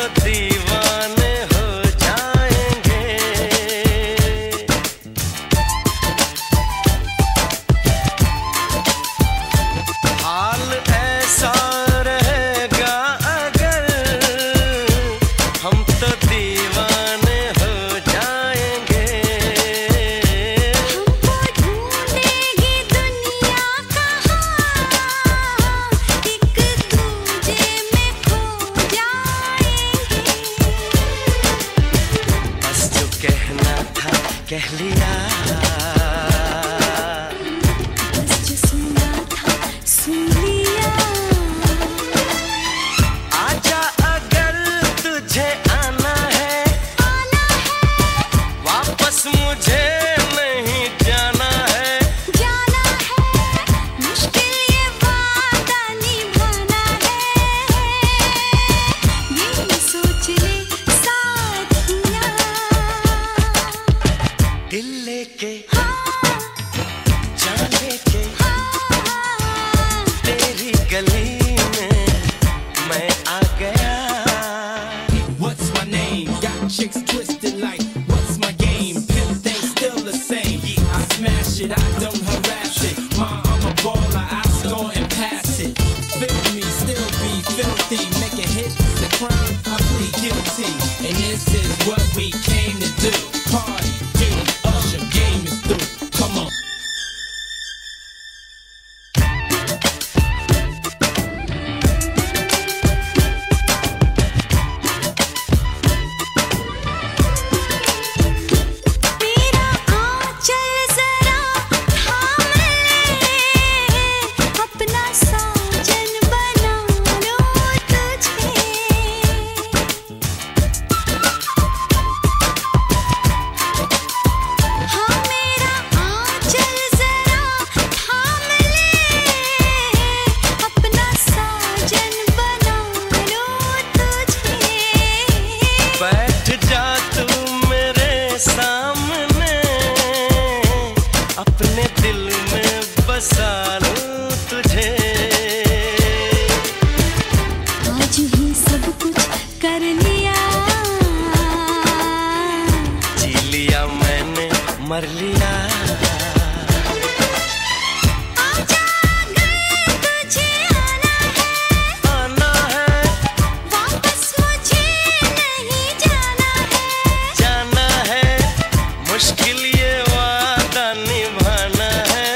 दीवाने हो जाएंगे। हाल ऐसा रहेगा अगर हम तो दीवाने हो जाएंगे। हमको ढूंढेगी दुनिया कहाँ, एक दूजे में खो जाएंगे। बस जो कहना था कह लिया, बस जो सुनना था सुन लिया। आजा अगर तुझे आना है, वापस मुझे नहीं जाना है। जाना है, मुश्किल ये वादा निभाना है। ये सोच ले साथिया, दिल लेके हाँ, जान लेके हाँ, तेरी गली में मैं आ गया। What's my name? Got chicks twisted like, what's my game? Pimp things still the same. I smash it, I don't harass it. I'm a baller, I score and pass it. Feel me, still be filthy. Making hits is a crime, I plead guilty. And this is what we came to do. Party, get it, Usher, game is through. Come on. तेरा आंचल जरा थाम ले, अपना साजन बना लो तुझे। हाँ, मेरा आंचल जरा थाम ले, अपना साजन बना लो तुझे। बैठ जा तू मेरे सामने, अपने दिल में बसा लूं तुझे। आज ही सब कुछ कर लिया, जी लिया मैंने मर लिया। आजा अगर तुझे आना है, वापस मुझे नहीं जाना है। मुश्किल ये वादा निभाना है।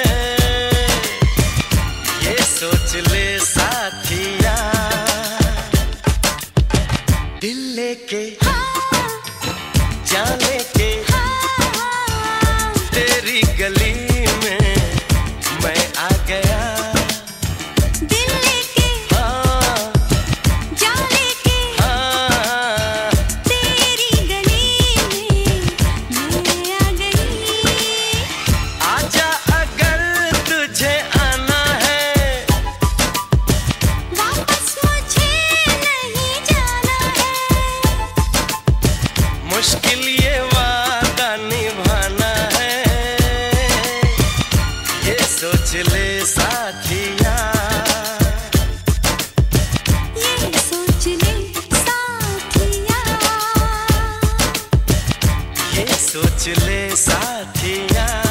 ये सोच ले साथिया, दिल लेके हाँ, जान लेके हाँ, तेरी गली में मैं आ गया। दिल लेके हाँ जा लेके हाँ, तेरी गली में मैं आ गई। आजा अगर तुझे आना है, वापस मुझे नहीं जाना है। मुश्किल ये वादा निभाना है। ये सोच ले साथिया, ये सोच ले साथिया, ये सोच ले साथिया।